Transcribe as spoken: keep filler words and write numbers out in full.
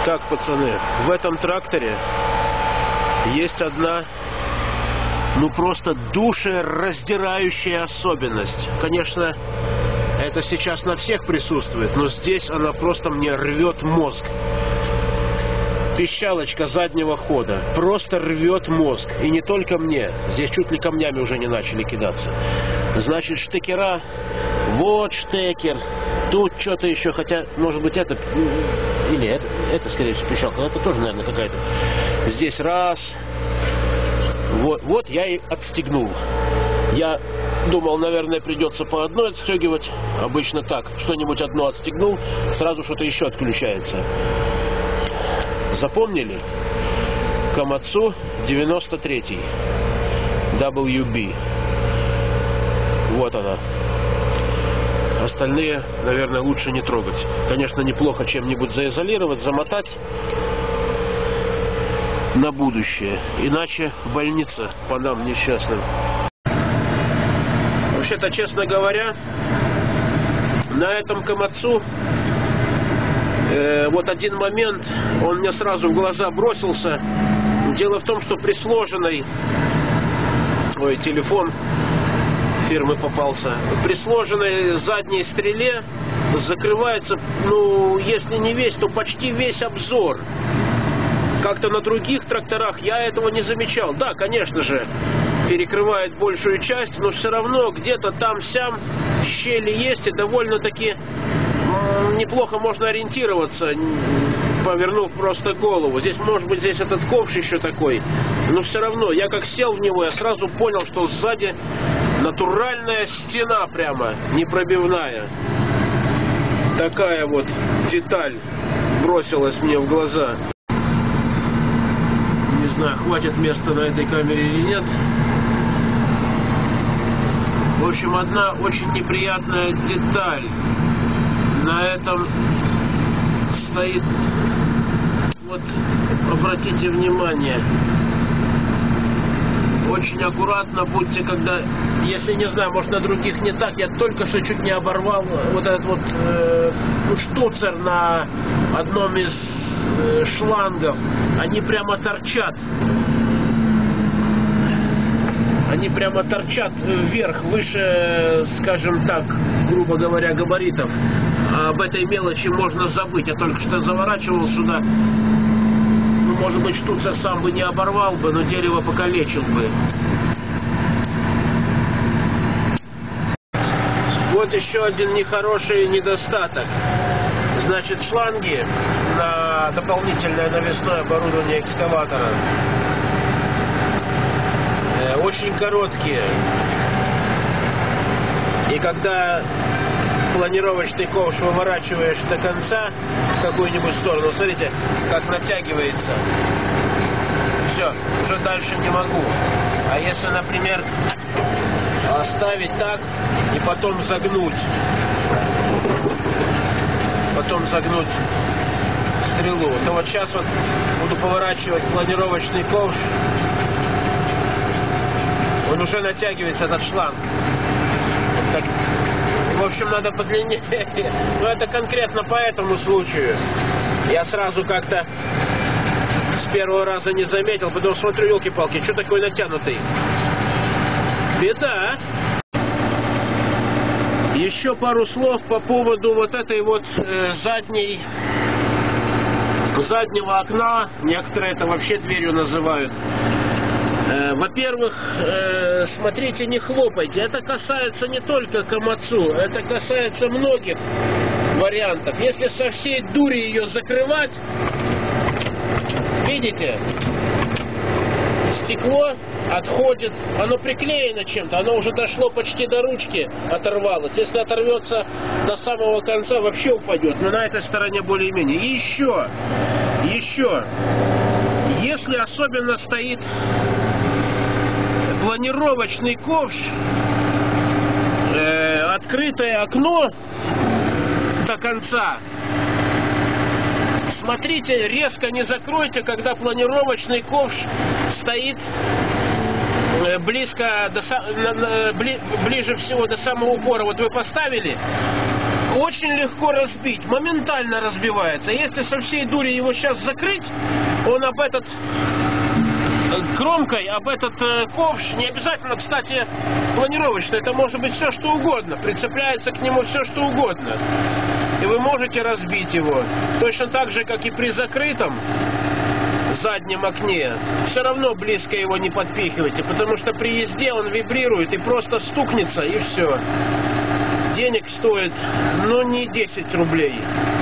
Так, пацаны, в этом тракторе есть одна, ну просто душераздирающая особенность. Конечно, это сейчас на всех присутствует, но здесь она просто мне рвет мозг. Пищалочка заднего хода просто рвет мозг. И не только мне. Здесь чуть ли камнями уже не начали кидаться. Значит, штекера. Вот штекер. Тут что-то еще. Хотя, может быть, это... Или это, это скорее всего, пищалка. Это тоже, наверное, какая-то. Здесь раз. Вот, вот я и отстегнул. Я думал, наверное, придется по одной отстегивать. Обычно так. Что-нибудь одно отстегнул. Сразу что-то еще отключается. Запомнили? Камацу девяносто третий дабл ю би. Вот она. Остальные, наверное, лучше не трогать. Конечно, неплохо чем-нибудь заизолировать, замотать на будущее. Иначе больница по нам несчастным. Вообще-то, честно говоря, на этом Камацу Э, вот один момент, он мне сразу в глаза бросился. Дело в том, что при сложенной... Ой, телефон фирмы попался. При сложенной задней стреле закрывается, ну, если не весь, то почти весь обзор. Как-то на других тракторах я этого не замечал. Да, конечно же, перекрывает большую часть, но все равно где-то там-сям щели есть, и довольно-таки... неплохо можно ориентироваться, повернув просто голову. Здесь, может быть, здесь этот ковш еще такой. Но все равно, я как сел в него, я сразу понял, что сзади натуральная стена прямо, непробивная. Такая вот деталь бросилась мне в глаза. Не знаю, хватит места на этой камере или нет. В общем, одна очень неприятная деталь. На этом стоит, вот, обратите внимание, очень аккуратно будьте, когда, если не знаю, может на других не так, я только что чуть не оборвал вот этот вот э, штуцер на одном из э, шлангов, они прямо торчат. Они прямо торчат вверх, выше, скажем так, грубо говоря, габаритов. А об этой мелочи можно забыть. Я только что заворачивал сюда. Ну, может быть, штуцер сам бы не оборвал бы, но дерево покалечил бы. Вот еще один нехороший недостаток. Значит, шланги на дополнительное навесное оборудование экскаватора очень короткие. И когда планировочный ковш выворачиваешь до конца в какую-нибудь сторону, смотрите, как натягивается. Все, уже дальше не могу. А если, например, оставить так и потом загнуть, потом загнуть стрелу, то вот сейчас вот буду поворачивать планировочный ковш, он уже натягивается, этот шланг. Так, в общем, надо подлиннее. Но это конкретно по этому случаю. Я сразу как-то с первого раза не заметил, потом смотрю, елки-палки, что такой натянутый? Беда. Еще пару слов по поводу вот этой вот э, задней, заднего окна. Некоторые это вообще дверью называют. Во-первых, смотрите, не хлопайте. Это касается не только Камацу, это касается многих вариантов. Если со всей дури ее закрывать, видите, стекло отходит, оно приклеено чем-то, оно уже дошло почти до ручки, оторвалось. Если оторвется до самого конца, вообще упадет. Но на этой стороне более-менее. И еще, еще, если особенно стоит планировочный ковш, э, открытое окно до конца, смотрите, резко не закройте, когда планировочный ковш стоит э, близко, до, на, на, бли, ближе всего до самого упора. Вот вы поставили, очень легко разбить, моментально разбивается. Если со всей дури его сейчас закрыть, он об этот кромкой, об этот э, ковш, не обязательно, кстати, планировочно, это может быть все что угодно, прицепляется к нему все что угодно. И вы можете разбить его. Точно так же, как и при закрытом заднем окне. Все равно близко его не подпихивайте, потому что при езде он вибрирует и просто стукнется, и все. Денег стоит, ну, не десять рублей.